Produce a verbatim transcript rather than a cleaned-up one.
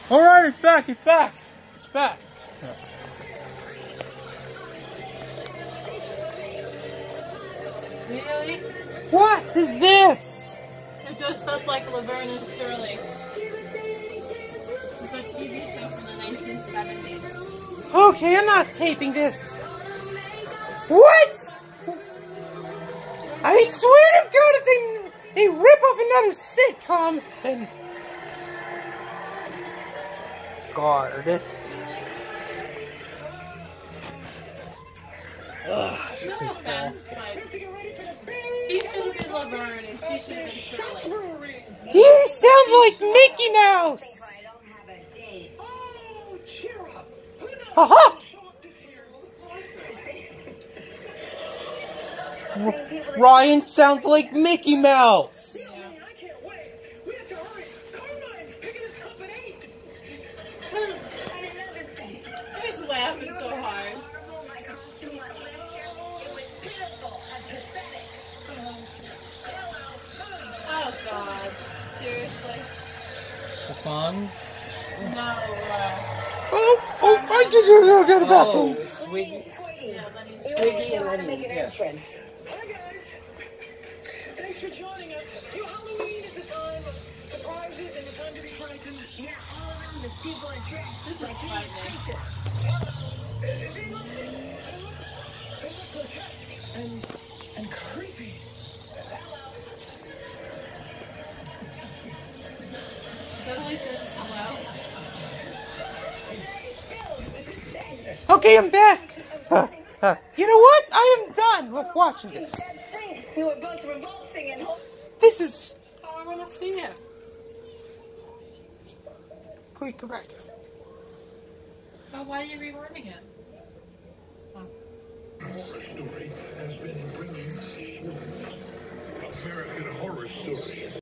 Alright, it's back, it's back. It's back. Really? What is this? It dressed up like Laverne and Shirley. It's a T V show from the nineteen seventies. Okay, I'm not taping this. What? I swear to God, if they, they rip off another sitcom, then... Guard. Ugh, this No is offense, awful. but he should have been Laverne and she should have been Shirley. You sound like Mickey Mouse! Haha! Ryan sounds like Mickey Mouse! He's laughing so hard. Oh God, seriously? The Fonz? No, uh... Oh, oh, I can go to the bathroom! Oh, Swiggy. Yeah, then he's... Swiggy and Lenny. Yeah. Hi guys! Thanks for joining us. You know, Halloween is the time of surprises and the time to be frightened. Yeah, all around the people are dressed. This is frightening. And, and creepy. Totally says hello. Okay, I'm back! Huh, huh. You know what? I am done with watching this. You were both revolting and This is... Oh, I want to see it. Quick, go back. But why are you rewording it? Oh. Horror story has been